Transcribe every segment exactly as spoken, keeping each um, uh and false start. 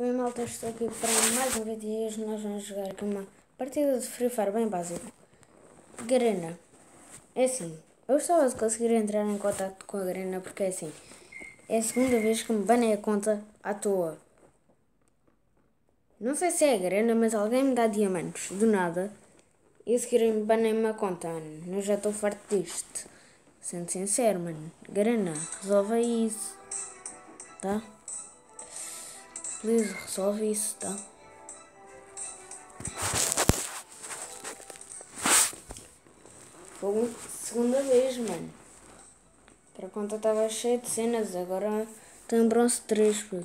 Oi malta, estou aqui para mais um vídeo e hoje nós vamos jogar aqui uma partida de Free Fire bem básica. Garena. É assim, eu gostava de conseguir entrar em contato com a Garena porque é assim, é a segunda vez que me banei a conta à toa. Não sei se é a Garena, mas alguém me dá diamantes do nada e a seguir me banei-me a conta, mano. Eu já estou farto disto. Sendo sincero, mano. Garena, resolve isso, tá? Please, resolve isso, tá? Foi segunda vez, mano. A conta estava cheia de cenas, agora tem bronze três, puto.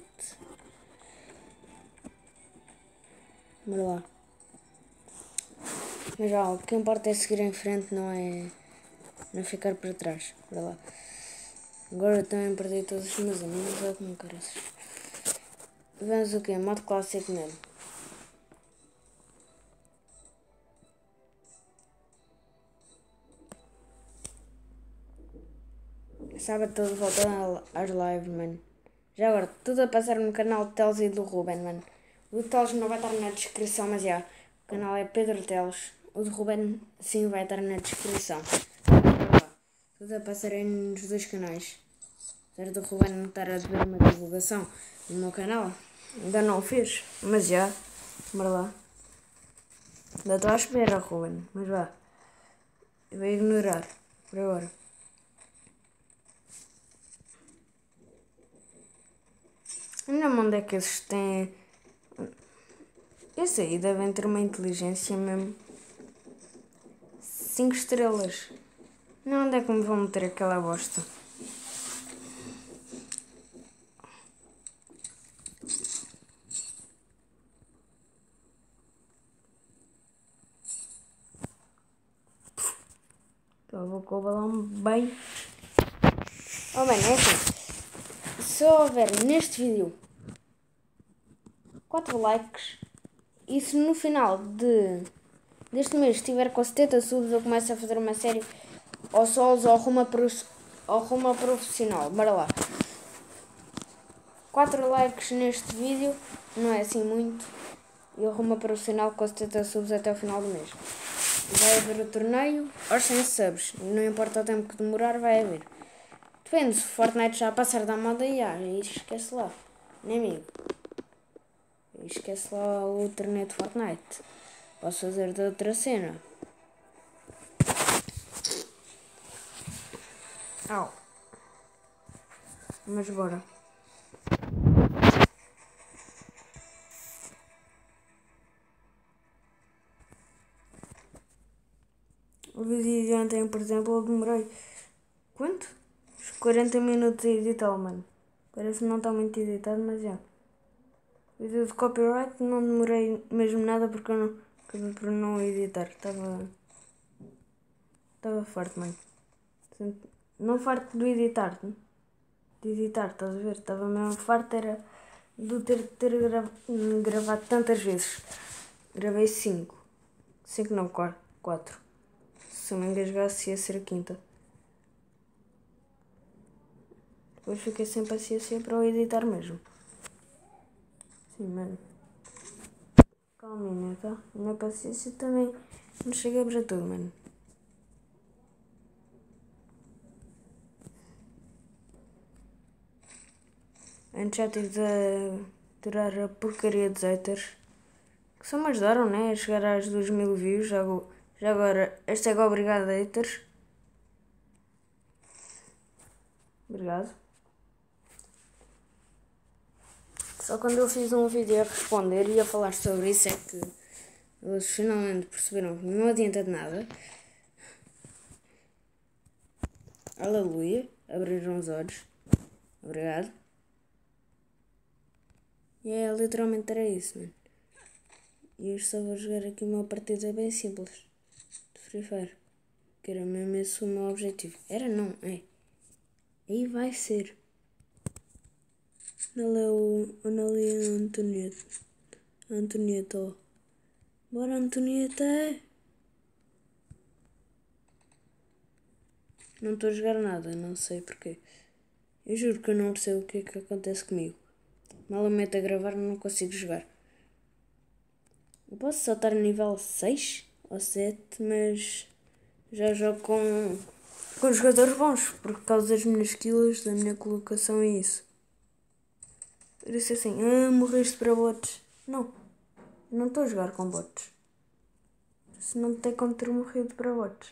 Bora lá. Mas já, o que importa é seguir em frente, não é não ficar para trás. Bora lá. Agora eu também perdi todos os meus amigos, olha como caras. Vamos o quê? Modo clássico mesmo. Sábado todo voltando às lives, mano. Já agora, tudo a passar no canal de Teles e do Ruben, mano. O de Teles não vai estar na descrição, mas já. O canal é Pedro Teles. O de Ruben, sim, vai estar na descrição. Tudo a passar aí nos dois canais. Apesar do Ruben não estar a ver uma divulgação no meu canal, ainda não o fez, mas já. Bora lá. Ainda estou à espera, Ruben, mas vá. Eu vou ignorar por agora. Ainda onde é que esses têm. Esse aí devem ter uma inteligência mesmo. cinco estrelas. Não, onde é que me vão meter aquela bosta? Eu vou com o balão bem. Oh, bem, é assim. Se houver neste vídeo quatro likes e se no final de, deste mês estiver com setenta subs, eu começo a fazer uma série ou solos ou rumo ao rumo profissional. Bora lá. quatro likes neste vídeo, não é assim muito. E o rumo profissional com setenta subs até o final do mês. Vai haver o torneio aos cem subs. Não importa o tempo que demorar, vai haver. Depende, se Fortnite já passar da moda, e aí esquece lá. Nem amigo. Esquece lá o torneio de Fortnite. Posso fazer de outra cena. Au. Mas bora. O vídeo de ontem, por exemplo, eu demorei... Quanto? Uns quarenta minutos a editar, mano. Parece que não está muito editado, mas já. O vídeo de copyright não demorei mesmo nada porque eu não... Acabei por não editar. Estava... Estava farto, mano. Não farto de editar. De editar, estás a ver? Estava mesmo farto, era... De ter, ter gra... gravado tantas vezes. Gravei cinco. cinco não, quatro. Se eu me engasgasse ia ser a quinta. Depois fiquei sem paciência para o editar mesmo. Sim, mano. Calminha, tá? Na paciência também não chega para tudo, mano. Antes já tive de tirar a porcaria de haters. Que só me ajudaram, né? A chegar às dois mil views. Já, já agora, hashtag obrigado haters. Obrigado. Só quando eu fiz um vídeo a responder e a falar sobre isso é que eles finalmente perceberam que não adianta de nada. Aleluia. Abriram os olhos. Obrigado. E é, literalmente era isso, mano. E hoje só vou jogar aqui uma partida bem simples de Free Fire. Que era mesmo esse o meu objetivo. Era não, é. Aí vai ser. Onde é o. Onde ali é a Antonieta? A Antonieta, ó. Bora, Antonieta! Não estou a jogar nada, não sei porquê. Eu juro que eu não percebo o que é que acontece comigo. mal eu meto a gravar não consigo jogar. Eu posso só estar nível seis ou sete, mas já jogo com, com jogadores bons, por causa das minhas skills, da minha colocação e isso. Eu disse assim, ah, morreste para bots. Não, eu não estou a jogar com bots. Se não tem como ter morrido para bots.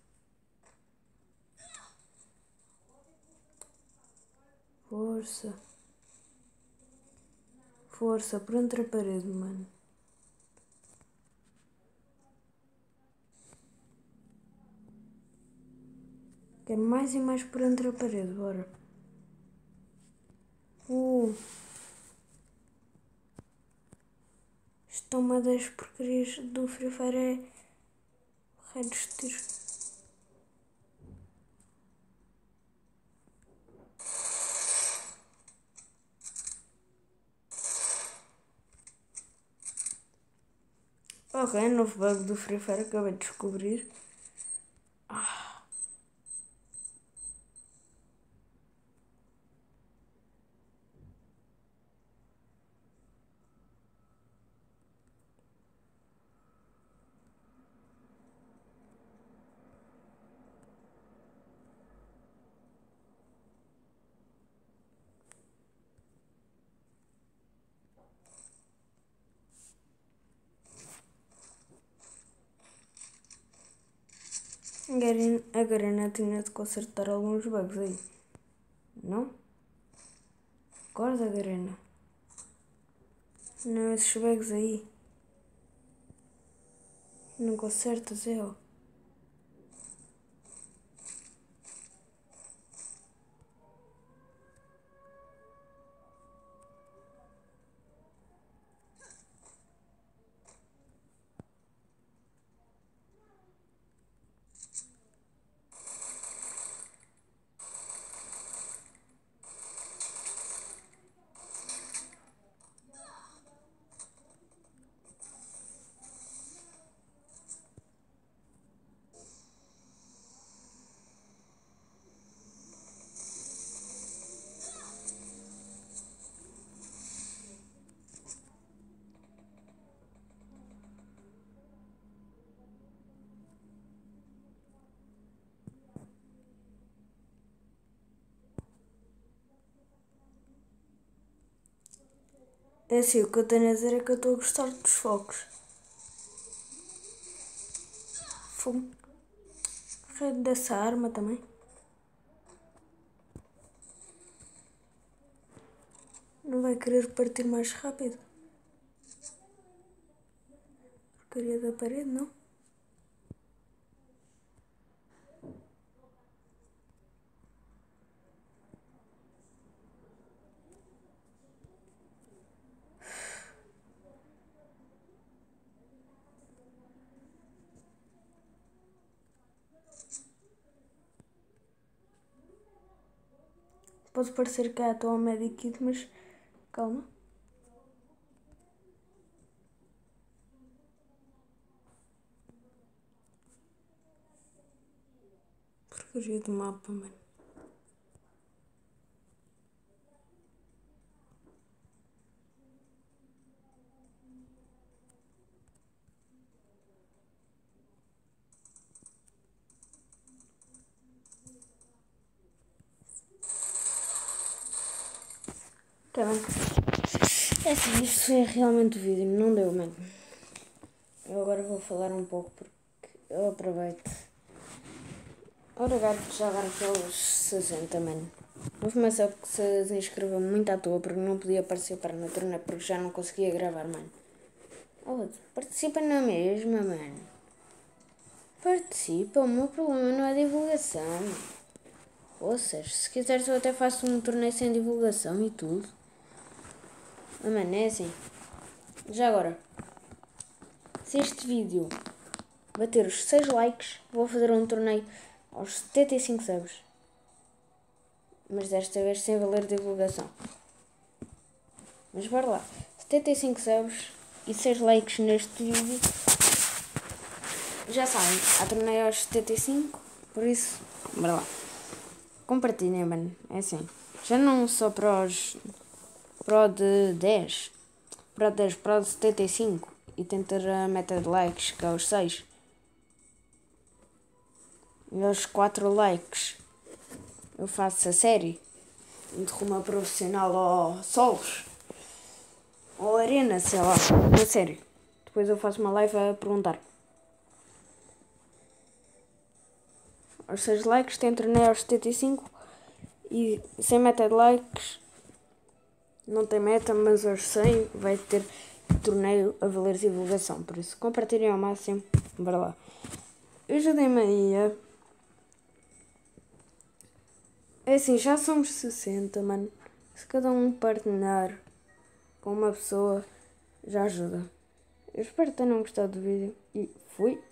Força. Força, por entre a parede, mano. Quero mais e mais por entre a parede, bora. Uh. Isto é uma das porcarias do Free Fire, é raio dos tiros. Ok, novo bug do Free Fire, acabei de descobrir. Ah. A Garena tinha de consertar alguns bugs aí. Não? Acorda, Garena. Não, esses bugs aí. Não consertas, é ó. É assim, o que eu tenho a dizer é que eu estou a gostar dos focos. Fogo. Rede dessa arma também. Não vai querer partir mais rápido. Porcaria da parede, não? Pode parecer que é a tua medikit, mas calma. Porcaria do mapa, mano. Tá bem. É assim, isto foi realmente o vídeo, não deu, mano. Eu agora vou falar um pouco porque eu aproveito. Obrigado por jogar aqueles sessenta, mano. Houve uma só que se inscreveu muito à toa porque não podia participar no torneio porque já não conseguia gravar, mano. Oh, participa na mesma, mano. Participa, o meu problema não é divulgação. Ou seja, se quiseres eu até faço um torneio sem divulgação e tudo. Ah, mano, é assim. Já agora, se este vídeo bater os seis likes, vou fazer um torneio aos setenta e cinco subs. Mas desta vez sem valer divulgação. Mas bora lá. setenta e cinco subs e seis likes neste vídeo. Já sabem, há torneio aos setenta e cinco. Por isso, bora lá. Compartilhem, mano. É assim. Já não só para os, Pro de dez. Pro de dez, Pro de setenta e cinco. E tenho ter a meta de likes, que é os seis. E aos quatro likes eu faço a série de rumo profissional ao Solos ou Arena, sei lá, uma série. Depois eu faço uma live a perguntar. Aos seis likes tento torneio aos setenta e cinco e sem meta de likes não tem meta, mas aos cem vai ter torneio a valer divulgação. Por isso compartilhem ao máximo. Bora lá. Eu já dei meia. É assim, já somos sessenta, mano. Se cada um partilhar com uma pessoa, já ajuda. Eu espero que tenham gostado do vídeo e fui.